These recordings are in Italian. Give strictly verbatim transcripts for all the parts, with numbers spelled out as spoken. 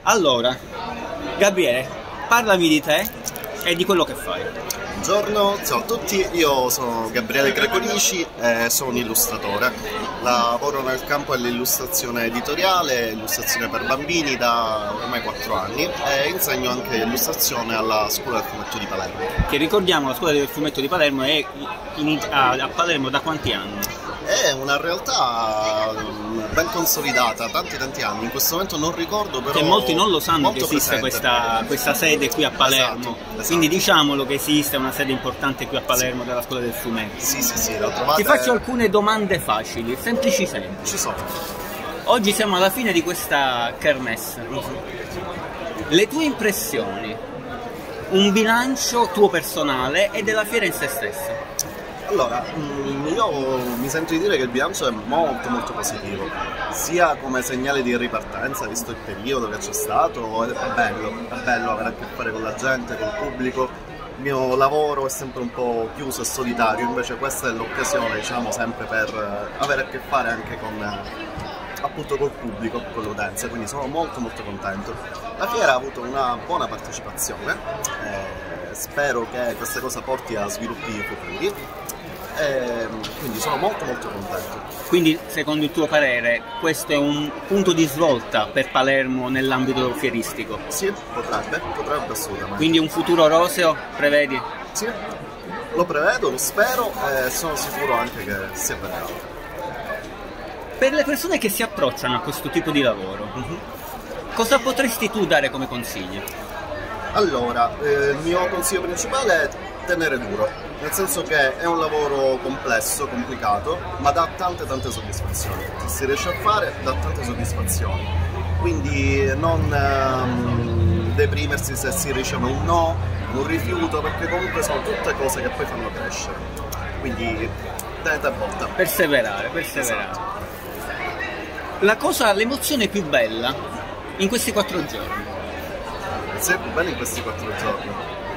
Allora, Gabriele, parlami di te e di quello che fai. Buongiorno, ciao a tutti, io sono Gabriele Grecolici e sono un illustratore. Lavoro nel campo dell'illustrazione editoriale, illustrazione per bambini da ormai quattro anni e insegno anche illustrazione alla Scuola del Fumetto di Palermo. Che ricordiamo, la Scuola del Fumetto di Palermo è in, a, a Palermo da quanti anni? È una realtà ben consolidata, tanti tanti anni, in questo momento non ricordo però... Che molti non lo sanno che esiste presente. questa, questa sede qui a Palermo, esatto, esatto. Quindi diciamolo che esiste una sede importante qui a Palermo sì. della Scuola del Fumetto. Sì, sì, sì, lo trovate... Ti faccio alcune domande facili, semplici semplici. Ci sono. Oggi siamo alla fine di questa kermesse. Uh-huh. Le tue impressioni, un bilancio tuo personale e della fiera in se stessa. Allora, io mi sento di dire che il bilancio è molto molto positivo, sia come segnale di ripartenza, visto il periodo che c'è stato, è bello, è bello avere a che fare con la gente, col pubblico. Il mio lavoro è sempre un po' chiuso e solitario, invece questa è l'occasione, diciamo, sempre per avere a che fare anche con, appunto, col pubblico, con l'utenza, quindi sono molto molto contento. La fiera ha avuto una buona partecipazione, eh, spero che questa cosa porti a sviluppi futuri. E quindi sono molto molto contento. Quindi secondo il tuo parere questo è un punto di svolta per Palermo nell'ambito fieristico? Sì, potrebbe, potrebbe assolutamente. Quindi un futuro roseo prevedi? Sì, lo prevedo, lo spero e sono sicuro anche che si avverrà. Per le persone che si approcciano a questo tipo di lavoro, uh-huh. cosa potresti tu dare come consigli? Allora, eh, il mio consiglio principale è tenere duro, nel senso che è un lavoro complesso, complicato, ma dà tante tante soddisfazioni. Se si riesce a fare, dà tante soddisfazioni. Quindi non ehm, deprimersi se si riceve un no, un rifiuto, perché comunque sono tutte cose che poi fanno crescere. Quindi tenete a botta. Perseverare, perseverare. Esatto. La cosa, l'emozione più bella in questi quattro giorni? Sì, più bella in questi quattro giorni.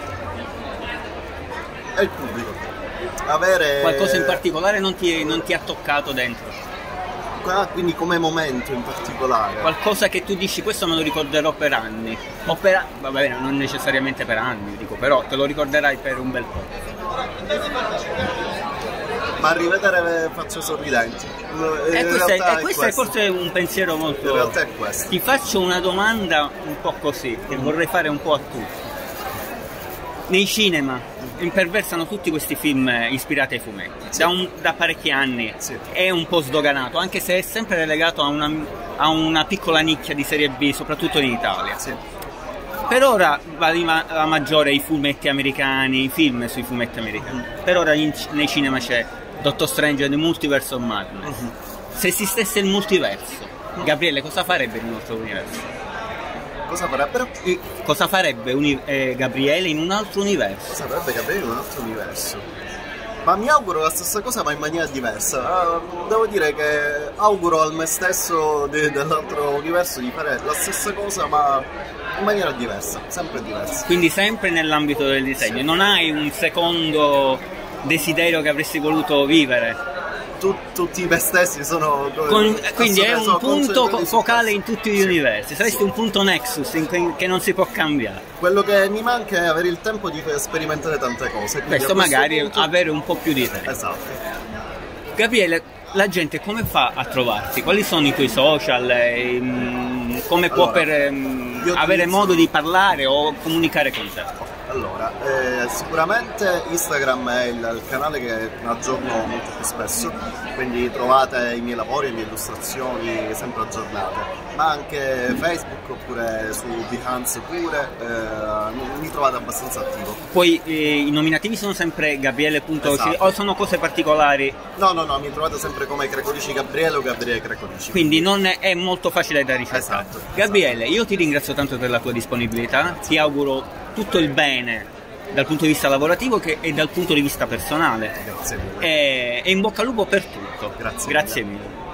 È il pubblico. Avere... Qualcosa in particolare non ti, non ti ha toccato dentro? Ah, quindi come momento in particolare? Qualcosa che tu dici, questo me lo ricorderò per anni. O per... va bene, non necessariamente per anni, dico, però te lo ricorderai per un bel po'. Ma rivedere facce sorridenti. E questo, è, e questo è forse un pensiero molto... In realtà è questo. Ti faccio una domanda un po' così, che mm. vorrei fare un po' a tutti. Nei cinema imperversano tutti questi film ispirati ai fumetti, sì. da, un, da parecchi anni, sì. È un po' sdoganato, anche se è sempre relegato a una, a una piccola nicchia di serie B, soprattutto in Italia. Sì. Per ora va la maggiore i fumetti americani, i film sui fumetti americani. Mm. Per ora in, nei cinema c'è Doctor Strange and the Multiverse of Madness. Mm-hmm. Se esistesse il multiverso, Gabriele cosa farebbe in un altro universo? Cosa farebbero? E cosa farebbe eh, Gabriele in un altro universo? Cosa farebbe Gabriele in un altro universo? Ma mi auguro la stessa cosa ma in maniera diversa. Uh, devo dire che auguro al me stesso de dell'altro universo di fare la stessa cosa ma in maniera diversa, sempre diversa. Quindi sempre nell'ambito del disegno, sì. Non hai un secondo desiderio che avresti voluto vivere? Tut, tutti me stessi sono Con, quindi è un punto focale in tutti gli sì, universi, saresti sì. un punto nexus in che non si può cambiare. Quello che mi manca è avere il tempo di sperimentare tante cose. Questo magari punto... avere un po' più di tempo. Esatto. Gabriele, la gente come fa a trovarti? Quali sono i tuoi social? Ehm, come può allora, per ehm, avere modo di parlare o comunicare con te? Allora, eh, sicuramente Instagram è il, il canale che aggiorno molto più spesso, quindi trovate i miei lavori, le mie illustrazioni sempre aggiornate, ma anche Facebook oppure su Behance pure, eh, mi trovate abbastanza attivo. Poi eh, i nominativi sono sempre Gabriele punto esatto. o sono cose particolari? No, no, no, mi trovate sempre come Grecolici Gabriele o Gabriele Grecolici. Quindi non è, è molto facile da ricercare. Esatto, Gabriele, esatto. io ti ringrazio tanto per la tua disponibilità, ti auguro tutto il bene dal punto di vista lavorativo che, e dal punto di vista personale. Grazie mille. E, e in bocca al lupo per tutto. Grazie, Grazie mille. mille.